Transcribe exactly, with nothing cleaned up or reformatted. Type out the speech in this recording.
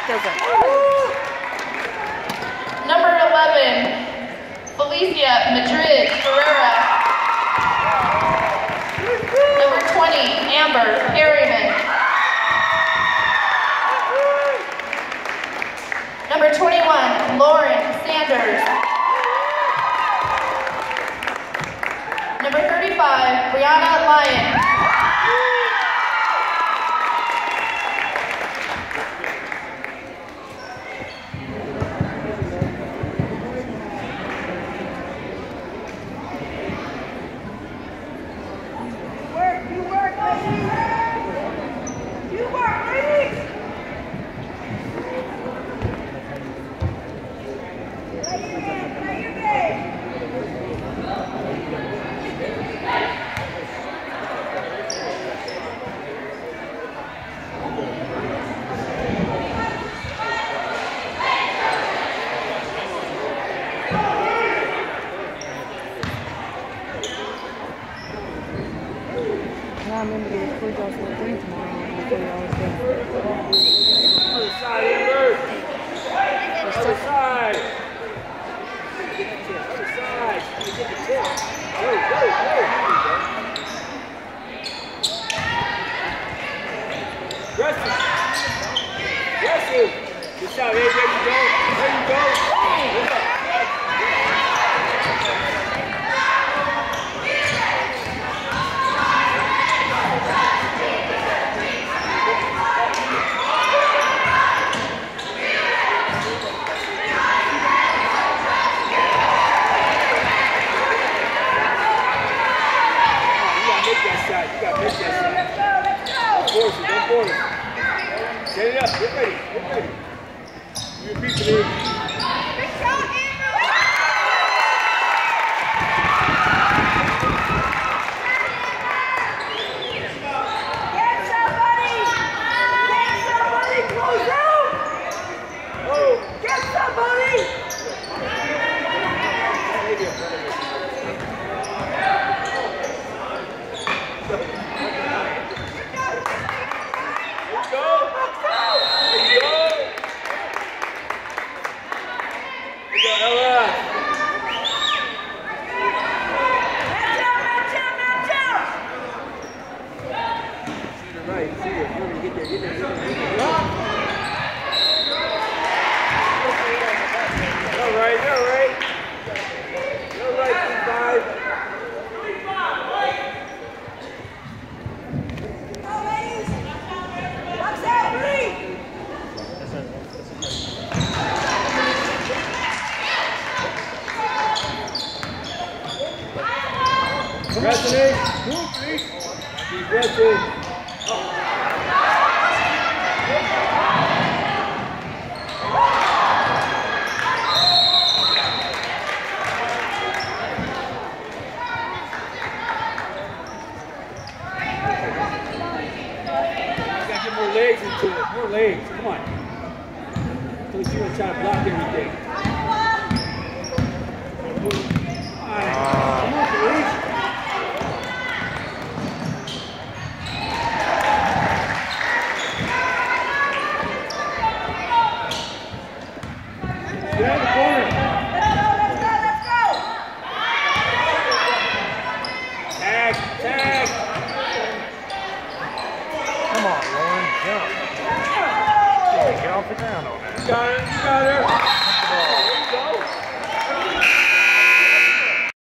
doesn't. Number eleven, Felicia Madrid Ferreira. Number twenty, Amber Harriman. Number twenty-one, Lauryn Sanders. Number thirty-five, Brianna Lyon. I remember the record y'all for three tomorrow before y'all was there. Other side, Amber. Other side. Other side. Get the tip. Go, go, go. Aggressive. Aggressive. Good shot, Abe. There you go. There you go. Good up. You got to make that shot. Let's go, let's go. Don't force it, don't force it. Get it up, get ready, get ready. You repeat the lead. Big shot, Andrew! Get somebody! Get somebody close out! Oh! Get somebody! Aggressive. Be aggressive. You gotta get more legs into it. More legs. Come on. Don't you want to try to block everything. Come on. Come on, Felice. Get out of the corner. Let's go, let's go, let's go. Tag, tag. Come on, Lauryn, jump. Yeah, get off the ground on that. You got her, you got her.